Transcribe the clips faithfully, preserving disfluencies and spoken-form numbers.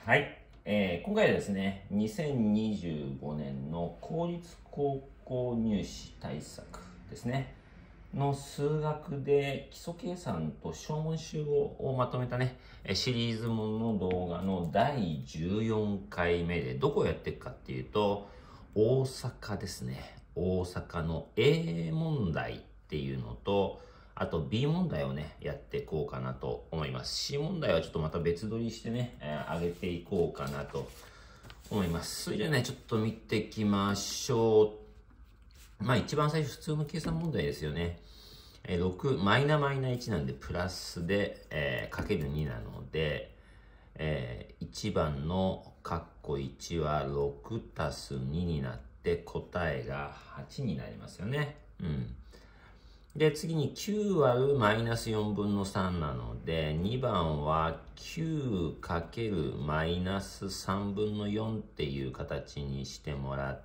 はい、えー今回はですね、にせんにじゅうごねんの公立高校入試対策ですね、の数学で基礎計算と小問集ををまとめたね、えシリーズものの動画のだいじゅうよんかいめで、どこをやっていくかっていうと、大阪ですね。大阪の A 問題っていうのと、あと B 問題をね、やっていこうかなと思います。C 問題はちょっとまた別撮りしてね、えー上げていこうかなと思います。それじゃあね、ちょっと見ていきましょう。まあ一番最初、普通の計算問題ですよね。えーろく、マイナマイナいちなんで、プラスで、えーかけるになので、えーいちばんの括弧いちはろくたすにになって答えがはちになりますよね。うん。で、次にきゅう割るマイナスよんぶんのさんなので、にばんは きゅうかけるマイナスさんぶんのよんっていう形にしてもらって、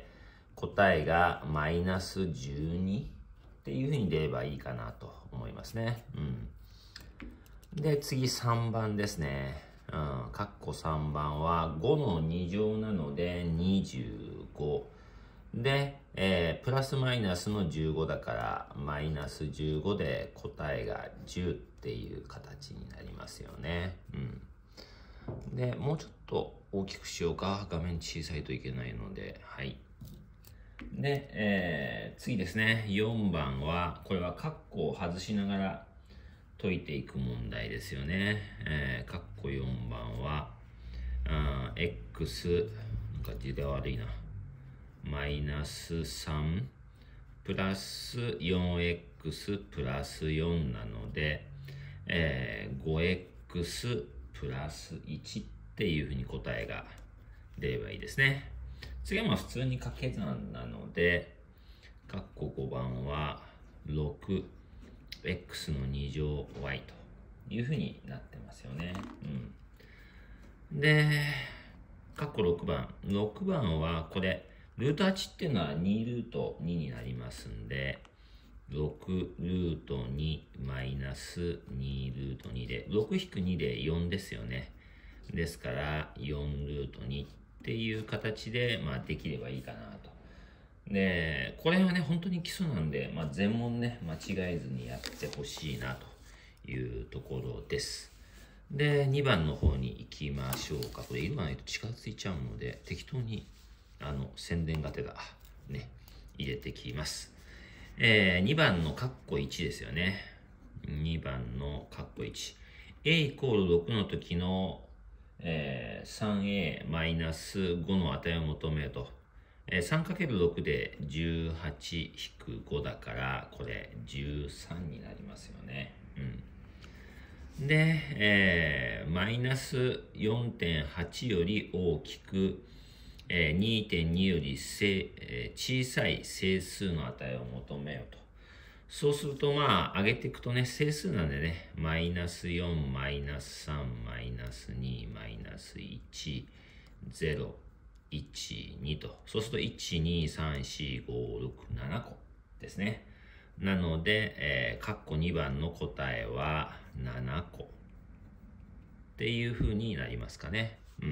答えがマイナスじゅうにっていうふうに出ればいいかなと思いますね。うん。で、次さんばんですね。うん。括弧さんばんはごのに乗なのでにじゅうご。で、えープラスマイナスのじゅうごだから、マイナスじゅうごで答えがじゅうっていう形になりますよね。うん。で、もうちょっと大きくしようか。画面小さいといけないので、はい。で、えー次ですね。よんばんは、これは括弧を外しながら解いていく問題ですよね。えー、括弧よんばんは、あー x、なんか字で悪いな。マイナスさんプラス よんエックス プラスよんなので、えー、ごエックス プラスいちっていうふうに答えが出ればいいですね。次はまあ普通に掛け算なので、括弧ごばんは ろくエックス のに乗 y というふうになってますよね。うん、で、括弧ろくばん。ろくばんはこれ、ルートはちっていうのはにルートにになりますんで、ろくルートにマイナスにルートにで、ろく引くにでよんですよね。ですから、よんルートにっていう形で、まあ、できればいいかなと。で、これはね、本当に基礎なんで、まあ、全問ね、間違えずにやってほしいなというところです。で、にばんの方に行きましょうか。これ、今ないと近づいちゃうので、適当に、あの、宣伝がてら、ね、入れてきます。えー、にばんの括弧いちですよね。にばんの括弧いち。a イコールろくの時の、えー、さんエー マイナスごの値を求めると。えー、さんかけるろく でじゅうはち引くごだから、これじゅうさんになりますよね。うん。で、えー、マイナス よんてんはち より大きく、えー、にてんに よりせ、えー小さい整数の値を求めようと。そうするとまあ、上げていくとね、整数なんでね、マイナスよん、マイナスさん、マイナスに、マイナスいち、ゼロ、いち、にと。そうするといち、に、さん、よん、ご、ろく、ななこですね。なので、えー、括弧にばんの答えはななこっていう風になりますかね。うん。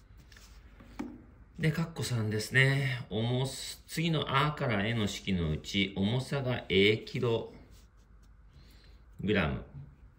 で、カッコさんですね。重す、次の A から E の式のうち、重さが A キログラム、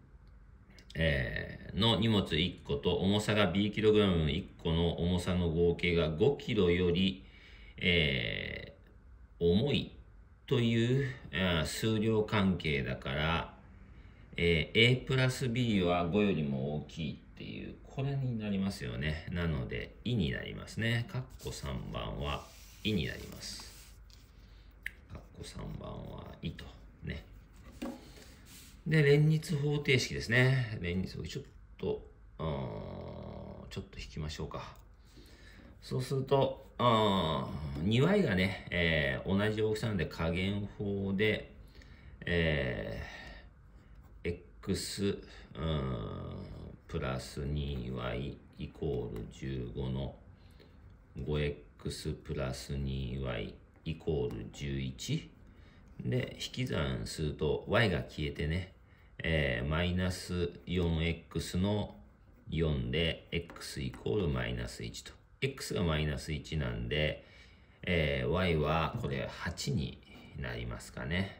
えーの荷物いっこと重さが B キログラムいっこの重さの合計がごキロより、えー重いという、えー数量関係だから、えー A プラス B はごよりも大きいっていう、これになりますよね。なので、いになりますね。カッコさんばんはいになります。カッコさんばんはいと。ね。で、連立方程式ですね。連立方程式。ちょっと、うーんちょっと引きましょうか。そうすると、にワイ がね、えー同じ大きさなんで加減法で、えー x うーんプラス にワイ イコールじゅうごの ごエックス プラス にワイ イコールじゅういちで、引き算すると y が消えてね、えーマイナス よんエックス のよんで x イコールマイナスいちと。x がマイナスいちなんで、えー、y はこれはちになりますかね。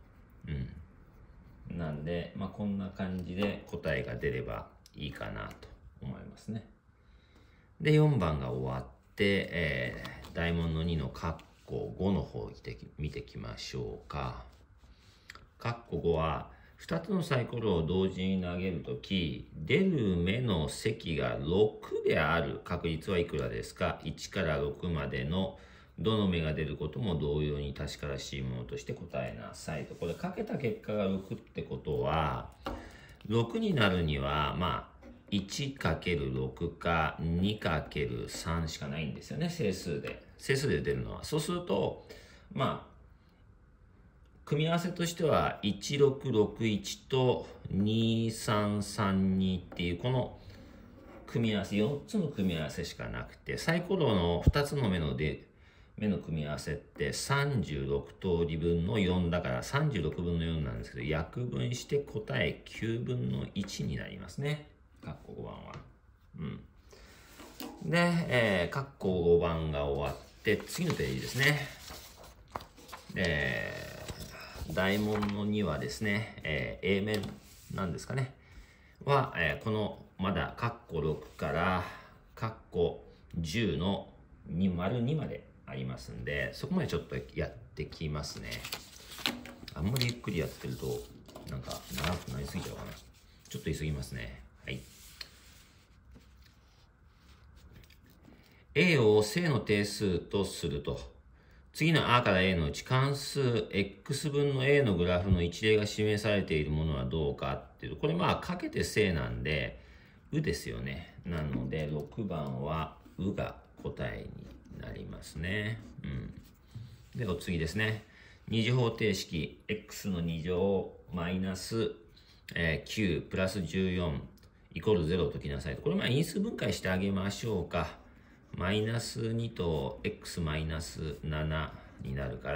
うん。なんで、まあ、こんな感じで答えが出ればいいかなと思いますね。で、よんばんが終わって、えー、大問のにの括弧ごの方を見ていきましょうか。括弧ごは、ふたつのサイコロを同時に投げるとき、出る目の積がろくである確率はいくらですか？ いち からろくまでのどの目が出ることも同様に確からしいものとして答えなさいと。これかけた結果がろくってことは、ろくになるには、まあ、いちかけるろく か にかけるさん しかないんですよね、整数で。整数で出るのは。そうすると、まあ、組み合わせとしてはいちろくろくいちとにさんさんにっていうこの組み合わせ、よっつの組み合わせしかなくて、サイコロのふたつの目ので目の組み合わせってさんじゅうろく通り分のよんだからさんじゅうろくぶんのよんなんですけど、約分して答えきゅうぶんのいちになりますね。括弧ごばんは。うん。で、えー、括弧ごばんが終わって、次のページですね。えー大問のにはですね、えー、A 面なんですかね。は、えー、このまだ括弧ろくから括弧じゅうのに丸にまでありますんで、そこまでちょっとやってきますね。あんまりゆっくりやってると、なんか長くなりすぎちゃうかな。ちょっと急ぎますね。はい。A を正の定数とすると。次の A から A のうち関数 x 分の A のグラフの一例が示されているものはどうかっていうと、これまあかけて正なんで、うですよね。なのでろくばんはうが答えになりますね。うん。で、お次ですね。二次方程式 x のに乗マイナスきゅうプラスじゅうよんイコールゼロを解きなさいと。これまあ因数分解してあげましょうか。マイナスにと x マイナスななになるから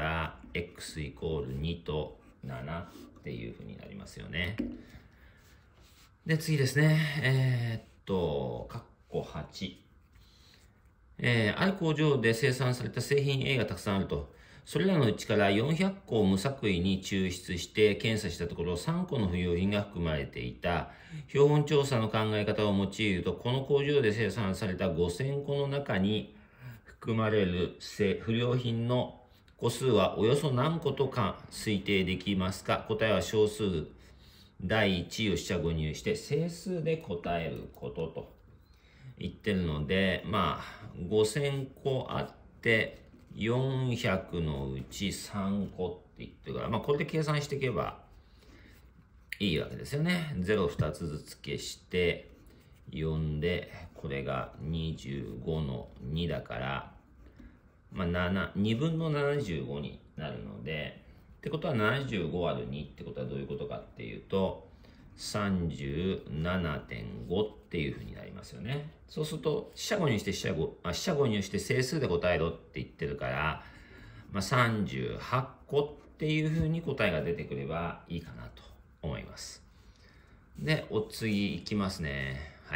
x イコールにとななっていうふうになりますよね。で、次ですね。えー、っと、括弧はち。えー、ある工場で生産された製品 A がたくさんあると。それらのうちからよんひゃっこを無作為に抽出して検査したところさんこの不要品が含まれていた。標本調査の考え方を用いると、この工場で生産されたごせんこの中に含まれる不良品の個数はおよそ何個とか推定できますか？答えは小数だいいちを四捨五入して整数で答えることと言ってるので、まあごせんこあってよんひゃくのうちさんこって言ってるから、まあこれで計算していけばいいわけですよね。ゼロふたつずつ消してよんで、これがにじゅうごのにだから、まあなな、にぶんのななじゅうごになるので、ってことはななじゅうごわるにってことはどういうことかっていうと、さんじゅうななてんご っていうふうになりますよね。そうすると、四捨五入して四捨五、あ、四捨五入して整数で答えろって言ってるから、まあ、さんじゅうはっこっていうふうに答えが出てくればいいかなと思います。で、お次いきますね。はい。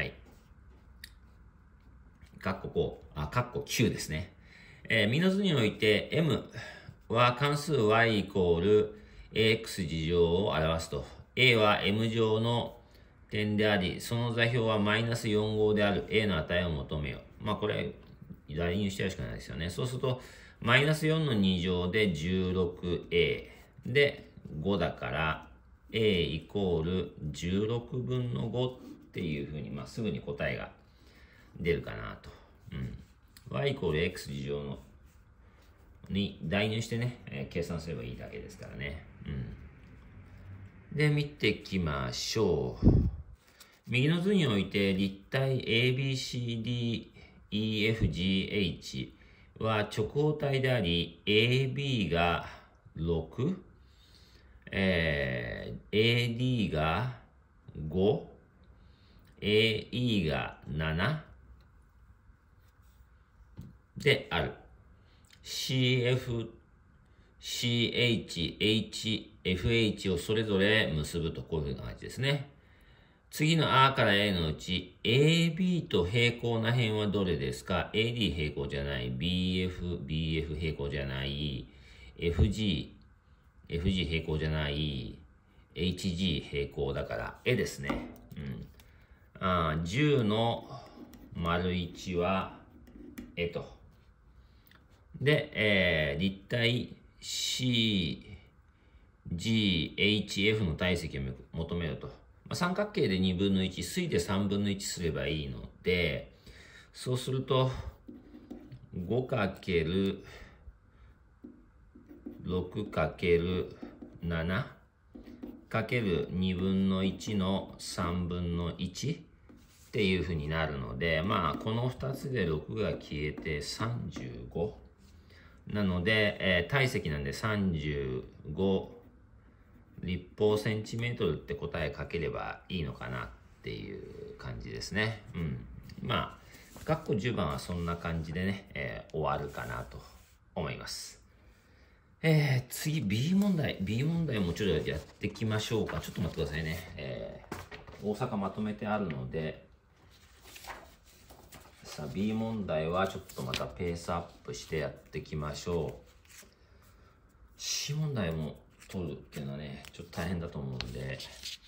括弧こう、あ、括弧きゅうですね。えー、ミの図において M は関数 y イコール ax 次乗を表すと。A は M 乗の点であり、その座標はマイナスよん号である A の値を求めよう。まあこれ、代入してやるしかないですよね。そうすると、マイナスよんのに乗で じゅうろくエー でごだから、A イコールじゅうろくぶんのごっていうふうに、まあすぐに答えが出るかなと。うん。y イコール x 次乗のに代入してね、えー、計算すればいいだけですからね。うん。で、見ていきましょう。右の図において立体 エービーシーディーイーエフジーエイチ は直方体であり、エービー がろく、えー、エーディー がご、エーイー がななである。シーエフ、シーエイチ、エイチエフエイチ をそれぞれ結ぶとこういう感じですね。 次の A から A のうち エービー と平行な辺はどれですか？ エーディー 平行じゃない、ビーエフ、ビーエフ 平行じゃない、エフジー、エフジー 平行じゃない、エイチジー 平行だから、絵ですね。うん。あじゅうの丸いちは、絵と。で、えー、立体 シージーエイチエフ の体積を求めると。まあ、三角形でにぶんのいち、垂でさんぶんのいちすればいいので、そうすると、ごかけるろくかけるなな かけるにぶんのいちのさんぶんのいちっていうふうになるので、まあこのふたつでろくが消えてさんじゅうごなので、えー、体積なんでさんじゅうご立方センチメートルって答え書ければいいのかなっていう感じですね。うん。まあ括弧じゅうばんはそんな感じでね、えー、終わるかなと思います。えー、次 B 問題 B 問題もちょっとやっていきましょうか。ちょっと待ってくださいね。えー、大阪まとめてあるので、さあ B 問題はちょっとまたペースアップしてやっていきましょう。 C 問題も取るっていうのはねちょっと大変だと思うんで、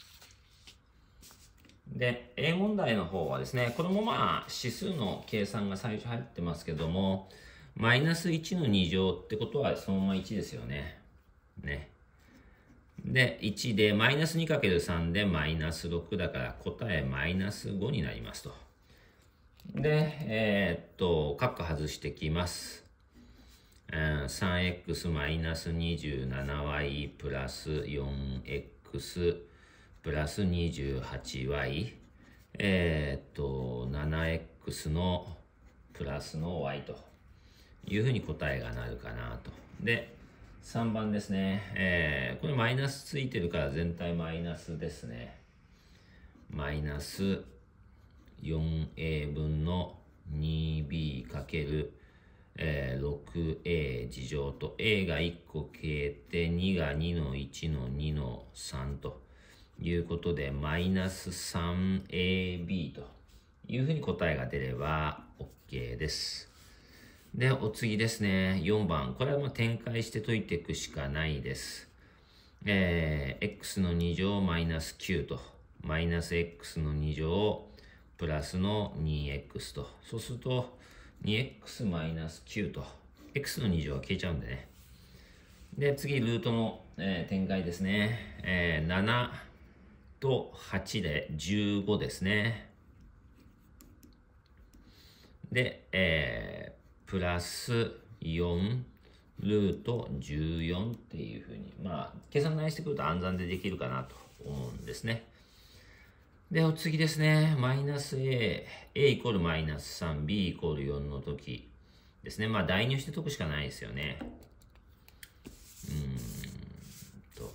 で A 問題の方はですね、これもまあ指数の計算が最初入ってますけども、マイナスいちのに乗ってことはそのままいちですよね。ね。で、いちでマイナス にかけるさん でマイナスろくだから答えマイナスごになりますと。で、えー、っと、括弧外してきます。うん、さんエックス マイナス にじゅうななワイ プラス よんエックス プラス にじゅうはちワイ、えー、っと、ななエックス のプラスの y と。いうふうに答えがなるかなと。で、さんばんですね。えー、これマイナスついてるから全体マイナスですね。マイナス よんエー 分の にビー かける、えー、ろくエー 次乗と A がいっこ消えてにがにのいちのにのさんということでマイナス さんエービー というふうに答えが出れば OK です。で、お次ですね。よんばん。これはまあ展開して解いていくしかないです。えー、x のに乗マイナスきゅうと、マイナス x のに乗プラスの にエックス と。そうすると、にエックス マイナスきゅうと、x のに乗は消えちゃうんでね。で、次、ルートの、えー、展開ですね。えー、ななとはちでじゅうごですね。で、えー、プラスよんルートじゅうよんっていうふうに、まあ、計算内してくると暗算でできるかなと思うんですね。で、お次ですね。マイナス A、A イコールマイナスさん、B イコールよんの時ですね。まあ、代入して解くしかないですよね。うーんと。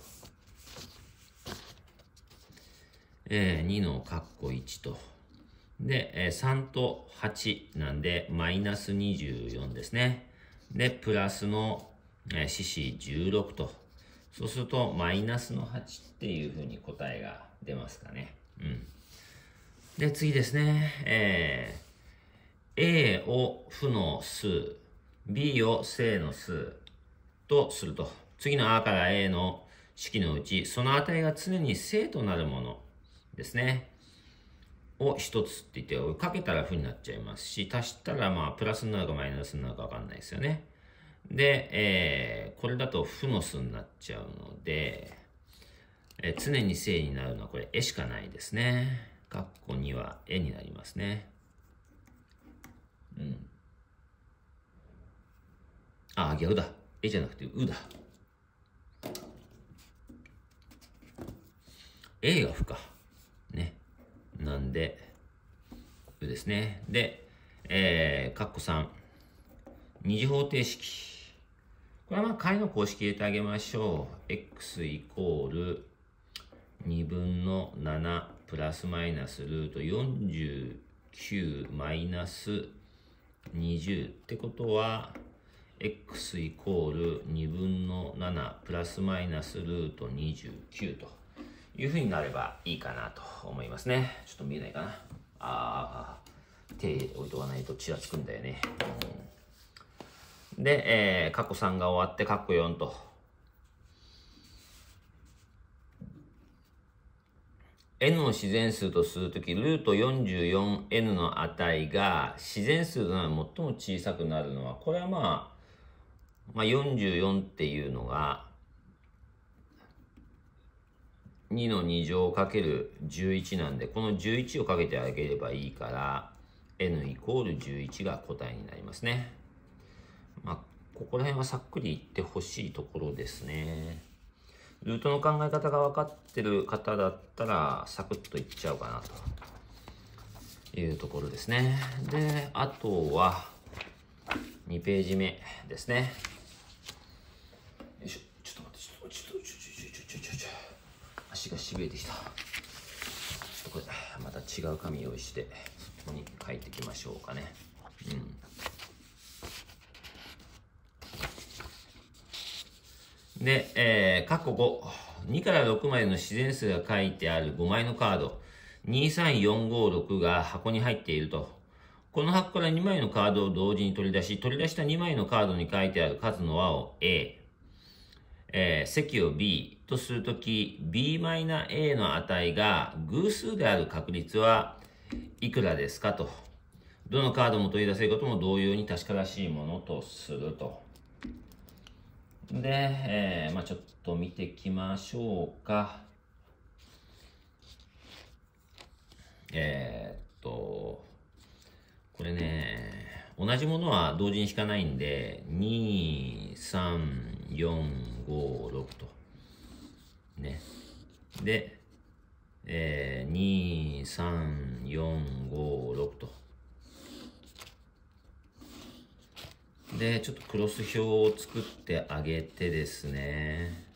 えー、にの括弧いちと。で、さんとはちなんで、マイナスにじゅうよんですね。で、プラスの、えー、四子じゅうろくと。そうすると、マイナスのはちっていうふうに答えが出ますかね。うん。で、次ですね。えー、A を負の数、B を正の数とすると。次の A から A の式のうち、その値が常に正となるものですね。を一つって言って、かけたら負になっちゃいますし、足したらまあプラスになるかマイナスになるか分かんないですよね。で、えー、これだと負の数になっちゃうので、えー、常に正になるのはこれ絵しかないですね。括弧には絵になりますね。うん。あ、逆だ。絵じゃなくてうだ。A が負か。ね。なんで、うですね。で、えー、括弧さん。二次方程式。これはまあ解の公式入れてあげましょう。x イコールにぶんのななプラスマイナスルートよんじゅうきゅうマイナスにじゅうってことは x イコールにぶんのななプラスマイナスルートにじゅうきゅうというふうになればいいかなと思いますね。ちょっと見えないかな。ああ、手置いとかないとちらつくんだよね。うん、で、えー、カッコさんが終わって、カッコよんと。N の自然数とするとき、ルート よんじゅうよんエヌ の値が自然数となる最も小さくなるのは、これはまあ、まあ、よんじゅうよんっていうのが、にのに乗かけるじゅういちなんで、このじゅういちをかけてあげればいいから、N イコールじゅういちが答えになりますね。まあ、ここら辺はさっくり言ってほしいところですね。ルートの考え方が分かってる方だったら、サクッといっちゃおうかなというところですね。で、あとは、にページ目ですね。よいしょ、ちょっと待って、ちょっと、ちょっと、ちょ、ちょ、ちょ、ちょ、ちょ、ちょ、足がしびれてきた。ちょっとこれ、また違う紙用意して、そこに書いていきましょうかね。うん。で、えー、括弧ご。にからろくまでの自然数が書いてあるごまいのカード、に、さん、よん、ご、ろくが箱に入っていると。この箱からにまいのカードを同時に取り出し、取り出したにまいのカードに書いてある数の和を A、えー、積を B とするとき、B-A の値が偶数である確率はいくらですかと。どのカードも取り出せることも同様に確からしいものとすると。で、えー、まあちょっと見ていきましょうか。えー、っと、これね、同じものは同時に引かないんで、に、さん、よん、ご、ろくと。ね。で、えー、に、さん、よん、ご、ろくと。で、ちょっとクロス表を作ってあげてですね。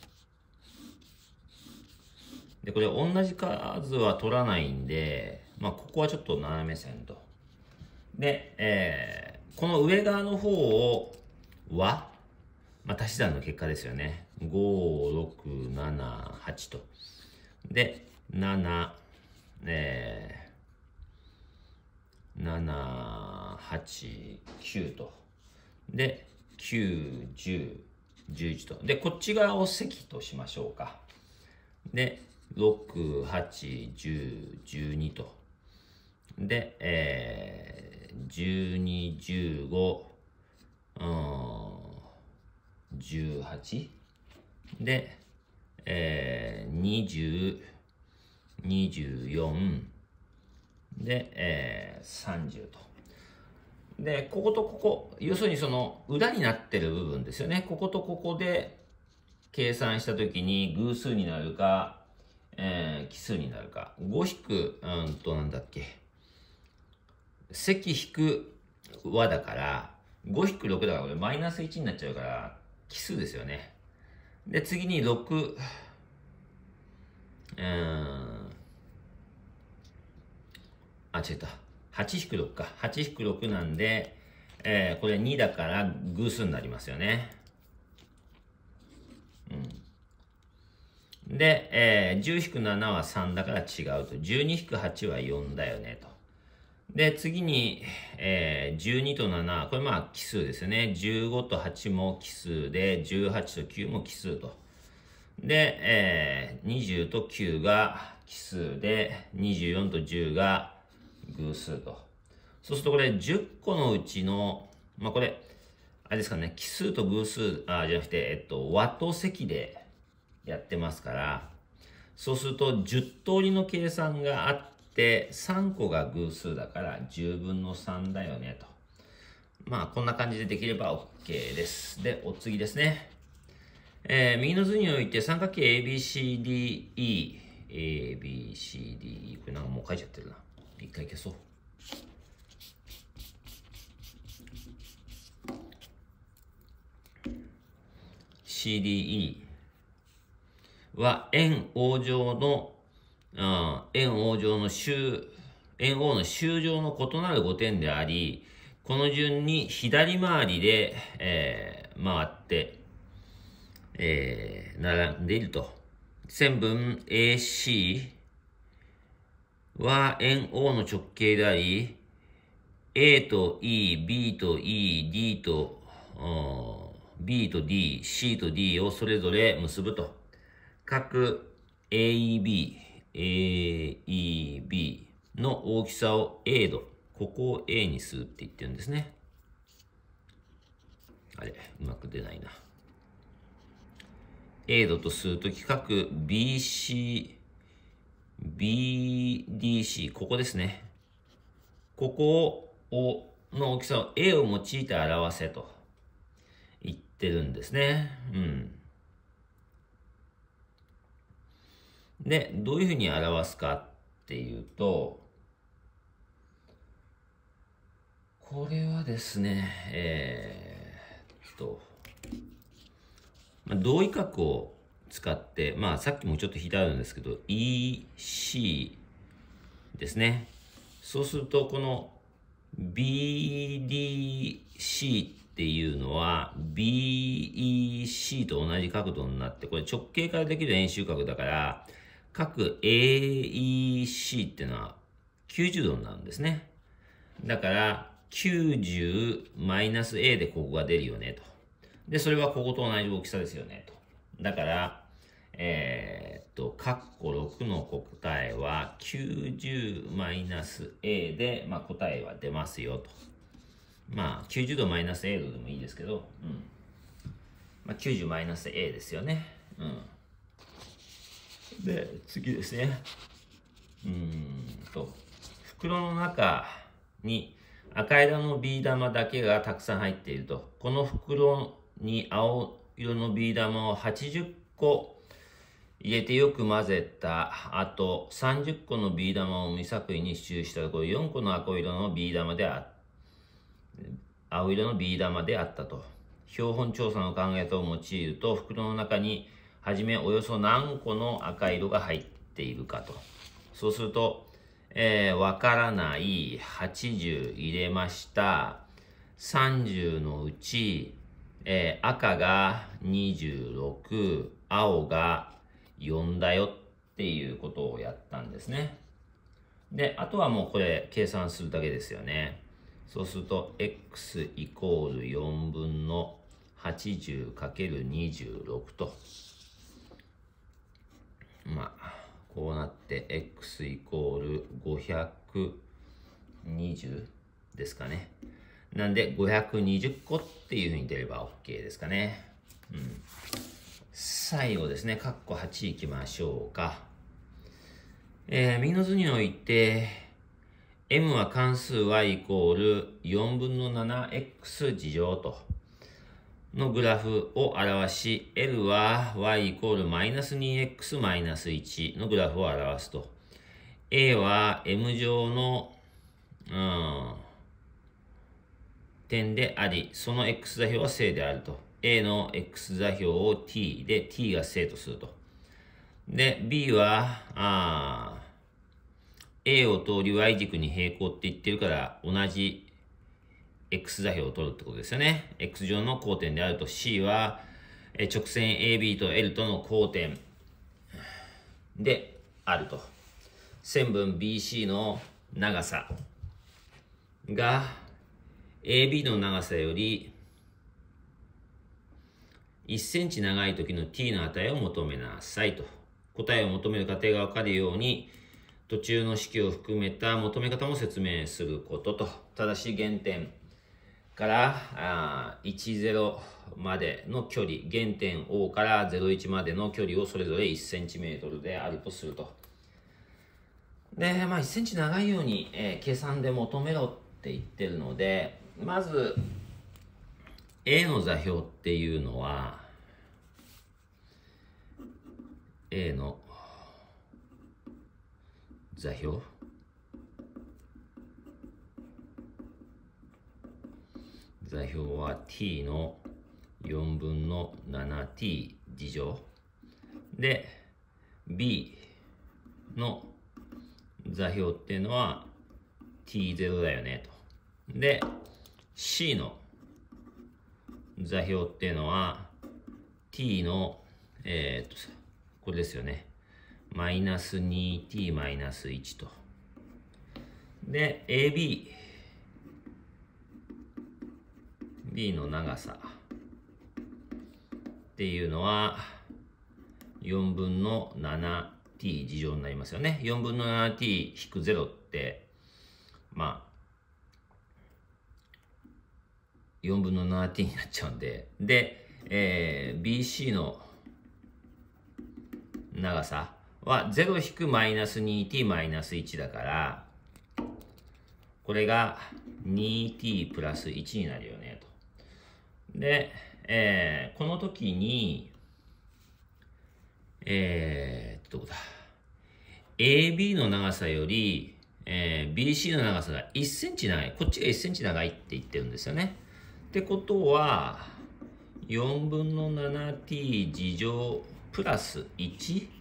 で、これ同じ数は取らないんで、まあ、ここはちょっと斜め線と。で、えー、この上側の方をは、まあ、足し算の結果ですよね。ご、ろく、なな、はちと。で、なな、えー、なな、はち、きゅうと。で、きゅう、じゅう、じゅういちと。で、こっち側を積としましょうか。で、ろく、はち、じゅう、じゅうにと。で、えー、じゅうに、じゅうご、うん、じゅうはち。で、えー、にじゅう、にじゅうよん。で、えー、さんじゅうと。で、こことここ、要するにその裏になってる部分ですよね。こことここで計算したときに偶数になるか、えー、奇数になるか。ご引く、うんと、なんだっけ。積引く和だから、ご引くろくだからこれマイナスいちになっちゃうから、奇数ですよね。で、次にろく、うーん、あ、違った。はち引くろくか。はち引くろくなんで、えー、これにだから偶数になりますよね。うん。で、えー、じゅう引くななはさんだから違うと。じゅうに引くはちはよんだよねと。で、次に、えー、じゅうにとなな、これまあ奇数ですよね。じゅうごとはちも奇数で、じゅうはちときゅうも奇数と。で、えー、にじゅうときゅうが奇数で、にじゅうよんとじゅうが偶数と。そうするとこれじゅっこのうちの、まあこれ、あれですかね、奇数と偶数、あ、じゃなくて、えっと、和と積でやってますから、そうするとじゅう通りの計算があって、さんこが偶数だからじゅうぶんのさんだよねと。まあこんな感じでできれば OK です。で、お次ですね。えー、右の図において三角形 エービーシーディーイー、エービーシーディーイー、これなんかもう書いちゃってるな。一回消そう。シーディーイー は円王状の、うん、円王状の周、円王の周状の異なるごてんであり、この順に左回りで、えー、回って、えー、並んでいると線分 エーシー は円 O の直径であり、A と E、B と E、D と、B と D、C と D をそれぞれ結ぶと。各 エーイービー、エーイービー の大きさを A 度、ここを A にするって言ってるんですね。あれ、うまく出ないな。A 度とするとき、各 ビーシー、ビーディーシー、ここですね。ここを、の大きさを A を用いて表せと言ってるんですね。うん。で、どういうふうに表すかっていうと、これはですね、えー、っと、まあ、同位角を使って、まあさっきもちょっと引いてあるんですけど、イーシー ですね。そうすると、この ビーディーシー っていうのは ビーイーシー と同じ角度になって、これ直径からできる円周角だから、各 エーイーシー っていうのはきゅうじゅうどになるんですね。だから、きゅうじゅうマイナス A でここが出るよねと。で、それはここと同じ大きさですよねと。だから、えー、っと、カッコろくの答えはきゅうじゅうマイナス A で、まあ、答えは出ますよと。まあ、きゅうじゅうどマイナス A 度でもいいですけど、うん。まあ、きゅうじゅうマイナス A ですよね。うん。で、次ですね。うーんと、袋の中に赤色のビー玉だけがたくさん入っていると。この袋に青色のビー玉をはちじゅっこ入れてよく混ぜた後、さんじゅっこのビー玉を無作為に支柱したところ、よんこの赤色のビー玉であ青色のビー玉であったと。標本調査の考え方を用いると、袋の中にはじめおよそ何個の赤色が入っているかと。そうすると、えー、わからないはちじゅう入れました。さんじゅうのうち、えー、赤がにじゅうろく、青がよんだよっていうことをやったんですね。で、あとはもうこれ計算するだけですよね。そうすると x イコールよんぶんのはちじゅうかけるにじゅうろくと。まあ、こうなって x イコールごひゃくにじゅうですかね。なんでごひゃくにじゅっこっていうふうに出れば OK ですかね。うん。最後ですね、カッコはちいきましょうか。えー、右の図において、m は関数 y イコールよんぶんのななエックス 次乗とのグラフを表し、L は y イコールマイナス にエックス マイナスいちのグラフを表すと。A は M 乗の、うん、点であり、その X 座標は正であると。A の X 座標を t で t が正とすると。で、B は、あ A を通り Y 軸に平行って言ってるから、同じ X 座標を取るってことですよね。X 上の交点であると。C は直線 エービー と L との交点であると。線分 ビーシー の長さが エービー の長さよりいっセンチ長い時の t の値を求めなさいと。答えを求める過程がわかるように、途中の式を含めた求め方も説明することと。ただし原点からあいちゼロまでの距離、原点 O からゼロいちまでの距離をそれぞれいちセンチメートルであるとすると。で、まあいっセンチ長いように、えー、計算で求めろって言ってるので、まず A の座標っていうのは A の座標座標は t のよんぶんのななティー 次乗で B の座標っていうのは ティーゼロ だよねと。で C の座標っていうのは t のえー、っとここれですよね。マイナス にティー マイナスいちと。で、エービー。B の長さ。っていうのは、よんぶんの ななティー 次乗になりますよね。よんぶんの ななティー 引くゼロって、まあ、よんぶんの ななティー になっちゃうんで。で、えー、ビーシー の長さはゼロ引くマイナス にティー マイナスいちだから、これが にティー プラスいちになるよねと。で、えー、この時に、えー、どこだ。エービー の長さより、えー、ビーシー の長さがいっセンチ長い。こっちがいっセンチ長いって言ってるんですよね。ってことは、よんぶんの ななティー 次乗プラス いち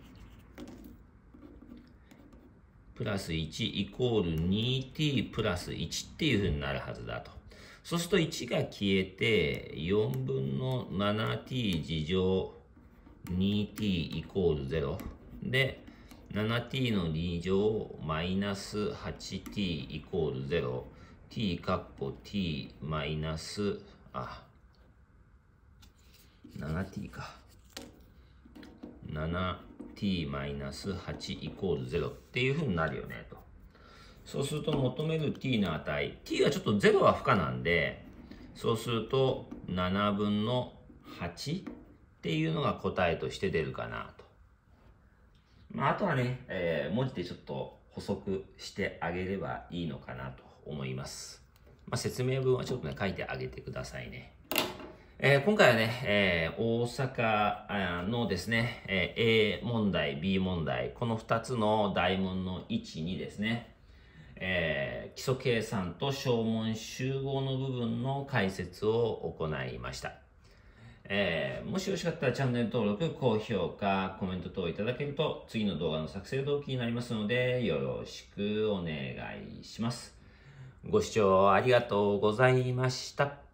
プラスいちイコール にティー プラスいちっていう風になるはずだと。そうするといちが消えて、よんぶんの ななティー 次乗 にティー イコールゼロ。で、ななティー のに乗マイナス はちティー イコールゼロ。t カッコ t マイナス、あ、ななティー か。ななティー マイナスはちイコールゼロっていう風になるよねと。そうすると求める t の値、t はちょっとゼロは不可なんで、そうするとななぶんのはちっていうのが答えとして出るかなと。まあ、あとはね、えー、文字でちょっと補足してあげればいいのかなと思います。まあ、説明文はちょっとね、書いてあげてくださいね。えー、今回はね、えー、大阪のですね、えー、A 問題、B 問題、このふたつの大問のいち、にですね、えー、基礎計算と小問集合の部分の解説を行いました。えー、もしよろしかったらチャンネル登録、高評価、コメント等いただけると次の動画の作成動機になりますのでよろしくお願いします。ご視聴ありがとうございました。